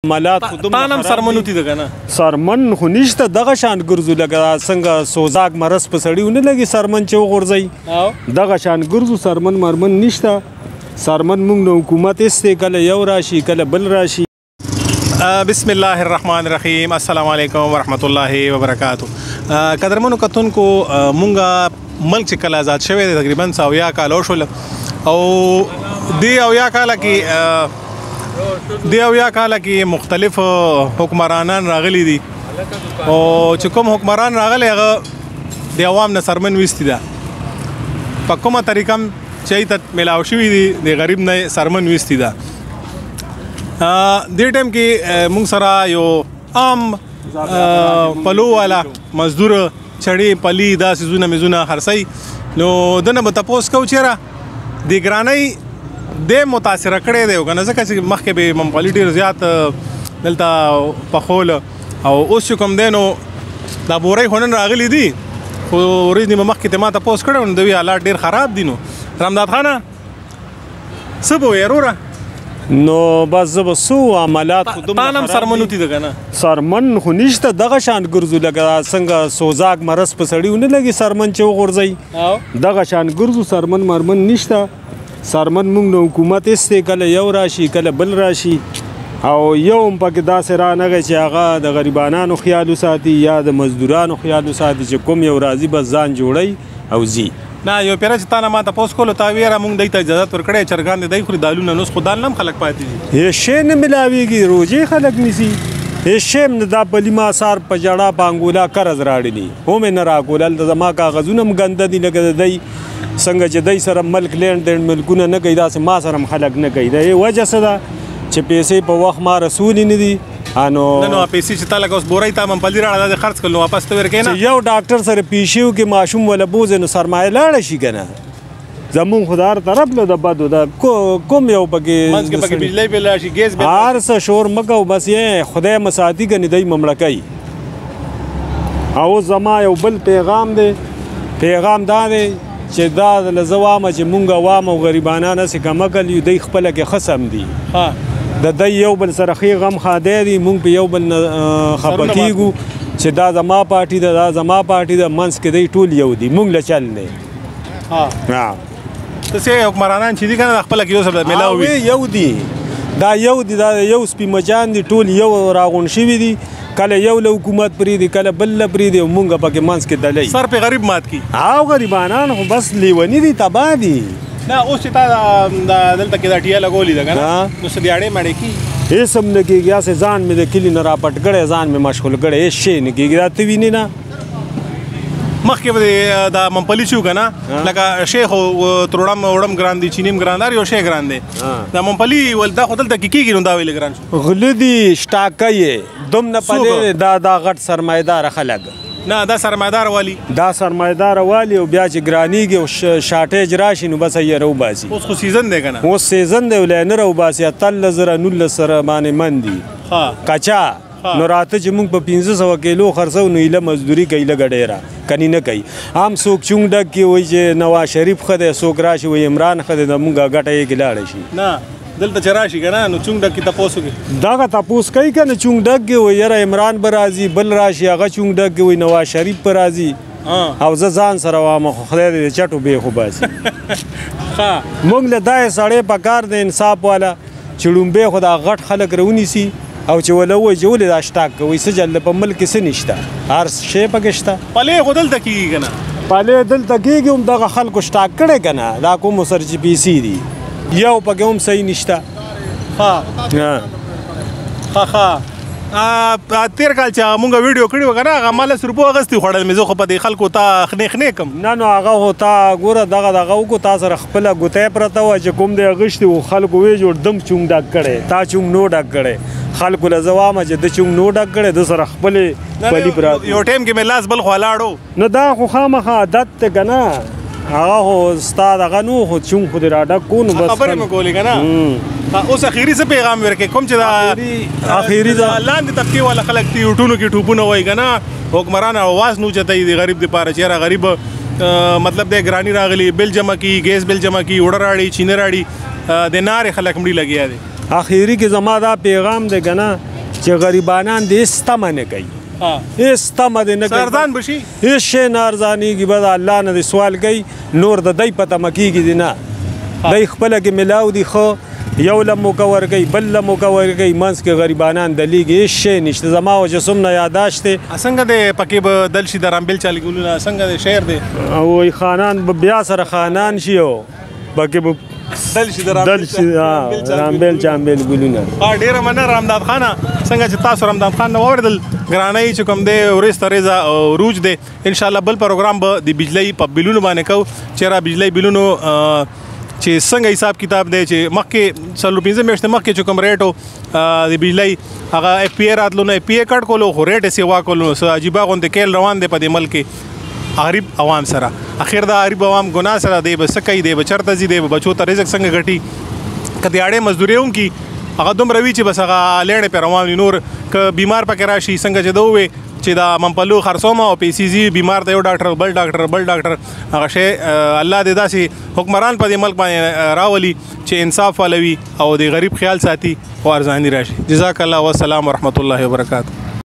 مالات تانم سرمن وتی ده کنه سرمن خو نشته دغه شان ګرځو لکه څنګه سوزاک مرس په سړی ونه لګي سرمن چې وغورځي دغه شان ګرځو سرمن مرمن نشته سرمن موږ د حکومت استه کله یو راشي کله بل راشي. بسم الله الرحمن الرحیم. السلام علیکم ورحمۃ اللہ وبرکاتہ. قدرمنو کتونکو مونږه ملک چې کله آزاد شوی دی تقریبا 100 کال شول او دی 100 کال کې مختلف حکمرانان راغلي دي او چې کوم حکمران راغلي هغه د عوام نه سرمن وستي ده په کومه طریقه چې ته ملاو شوي دي د غریب نه سرمن وستي ده. دې ټایم کې موږ سره یو عام پلو والا مزدور چړې پلی دا سيزونه مزونه خرڅي نو دنه به تاسو کو چیرې د ګرانۍ د متاثر کړي دی کنه ځکه چې مخکې به ممپلی ډیر زیات دلته پخول او اوس کوم دینو دا بورې هونن راغلي دي خو ورځ نیمه مخکې ته ما تاسو کړو نو دوی حالات ډیر خراب دي. نو رمضان خانه سبو يروره نو بس زب سو عملات تانم سرمن وتی ده کنه سرمن خو نشته دغه شان ګرځو لکه څنګه سوزاک مرس په سړی ونه لګي سرمن چې وغورځي دغه شان ګرځو سرمن مرمن نشته سرمن موږ د حکومت استه کله یو راشي کله بل راشي او یو پکې داسې رانغی چې هغه د غریبانو خیال وساتي یا د مزدورانو خیال وساتي چې کوم یو راضي بس ځان جوړی او زی نه یو پیره چې تانه ما تاسو کولو تا ویره موږ دای ته اجازه ورکړې چرګان دی خو دالونه نو خدای نم خلک پاتې دي هیڅ شی نه ملاویږي روزي خلک نسی هیڅ شی نه دا پلیما سار په جړه پانګولا قرض راړلی هم نه راکولل د زما کاغذونه ګنده دي لګه دی څنګه چې دای سره ملک لینډ دین ملکونه نه کوي داسې ما سره خلک نه کوي دا وجه څه ده چې پیسې په وخت ما رسول نه دي انو نو پیسې چې تعالی اوس بورای ته ممپلی راړه د خرڅ کړو واپس ته ورکې نه یو ډاکټر سره پیشیو کې ماشوم ولا بوز نو سرمایه لاړ شي کنه زمون خدار طرف له د بدو دا کوم یو پکې منځ کې پکې بجلی بل شي ګیس بل هر څه شور مکو بس یې خدای مساعدي کني دای مملکای او زما یو بل پیغام دا دی چې دا د لزوامه چې مونږ عوام او غریبانان سې کمکل یو دی خپل کې خصم دي د دای یو بل سره خې غم خاده دي مونږ په یو بل خپکیګو چې دا زما پارټي دا زما پارټي د منس کې دی ټول یو دي مونږ له چل نه تاسو حکمرانان چې دي کنه خپل کې یو سره ملاوي یو دي دا یو سپی مجان دي ټول یو راغون شوی دي کله یو له حکومت پری دی کله بل پری دی مونږه پکې منس کې دلې سر په غریب مات کی او غریبانان خو بس لیونی دي تبا دي نه اوس چې تا دلته کې دا ټیا لګولې ده کنه نو سدیاړې مړې کی هیڅ هم نه کېږي اسې ځان مې د کلی نه راپټ کړی ځان مې مشغول کړی هیڅ شی نه کېږي دا ته وینې نه مخکې به دا ممپلی شو کنه لکه شیخ تروړم وړم ګران دي چینیم ګراندار یو شی ګران دي دا ممپلی ول دا خدل ته کیږي نو دا ویل ګران شو غلدي شټاکې دوم نه پدې دا غټ سرمایدار خلک نه دا سرمایدار والی او بیا چې ګرانیږي او شارټیج راشي نو بس یې رو باسي اوس خو سیزن دی کنه اوس سیزن دی ولې نه رو باسي تل زره نل سره باندې مندي کچا نو راته چې موږ په 1500 کیلو خرڅو نو ایله مزدوري کوي لګډېرا کني نه کوي هم څوک چونډک کې وای چې نواز شریف خده څوک راشي وای عمران خده د موږ غټه یې ګلاړ شي نه دلته چراشي کنه نو چونډک کې تاسو کې دا تاسو کوي کنه چونډک کې وای یاره عمران برازي بل راشي هغه چونډک کې وای نواز شریف برازي او ځان سره وامه خدای دې چټو به خو باسي موږ له دای سړې پکار د انصاف والا چړومبه خدا غټ خلک رونی سي او چې ولوي جوړ دا شټاک کوي سجل په ملک کې سنشته هر شی پکشته پله خدل تکي کنه پله دل تکيږي هم دغه خلکو شټاک کړي کنه دا کوم سر جی پی سي دي یو پکې هم صحیح نشته تیر کال چې مونږ ویډیو کړی کنه هغه مال سرپو اغستی خوړل مې زه خو په دې خلکو ته خنیخ کم نه هغه هوتا ګوره دغه کو تا سره خپل ګوتې پرته و چې کوم دې اغشتي و خلکو وی جوړ دم چونګ ډاک کړي تا چونګ نو ډاک کړي خلکو لزوامه چې د چونګ نو ډاک کړي د سره خپل پلی برات یو ټیم کې مې لاس بل خو لاړو نو دا خو خامخا عادت ته کنه هغه هو استاد هغه نو خو چونګ خو دې را ډاک کو نو بس خبرې مې کولې کنه اوس اخیری څه پیغام ورکې کوم چې دا اخیری دا لاندې طبقه والا خلک دی ټونو کې ټوپونه وای کنه حکمران आवाज نو چتای دی غریب دی پاره چیرې غریب مطلب د ګرانی راغلی بل جمع کی ګیس بل جمع کی وړه راړي چینه راړي د نار خلک مړي لګیا دي اخیری کې زما دا پیغام دی کنه چې غریبانان دې هېڅ تمه نه کوي هېڅ تمه دې نه کوي ارزان بشي هېڅ شی نه ارزانېږي به د الله نه دې سوال کوي نور د دی په تمه کېږي دې نه دی خپله کې ملاو دي ښه یو له موقع ورکوي بل له موقع ورکوي منځ کې غریبانان دلیږي هېڅ شی نشته زما وجه څومره یاداشت دی څنګه دی پکې به دل شي د رامبیل چالګلونه څنګه دی شعر دی وایي خانان به بیا سره خانان شي او پکې به دل شي د رامبیل چامبیل ګلونه ډیره مننه رامداد خانه څنګه چې تاسو رامداد خان نه واورېدل ګرانۍ چې کوم دی ورځ تر ورځه عروج دی انشاءالله بل پروګرام به د بجلۍ په بلونو باندې کوو چېرې بجلۍ بلونو چې څنګه حساب کتاب دی چې مخکې 15 میاشتې مخکې چې کوم ریټ و د بجلۍ هغه اف پی اے راتلو نه اف پی اے کټ کولو خو ریټ یې سیوا کولو څه عجیبه غوندې کیل روان دی په دې ملک کې غریب عوام سره اخر دا غریب عوام ګناه سره دی به څه کوي دی به چېرته ځي دی به بچو ته رزق څنګه ګټي که د اړې مزدوري وکړي هغه دومره وي چې بس هغه لیړې پې روان وي نور که بیمار پکې راشي څنګه چې ده ووې چې دا منپلو خرڅوم او پیسې ځي بیمار ته یو ډاکټر بل ډاکټر هغه شی الله دې داسې حکمران په دې ملک باندې راولي چې انصاف ولوي او د غریب خیال ساتي او ارزاني راشي جزاک الله والسلام ورحمت الله وبرکاته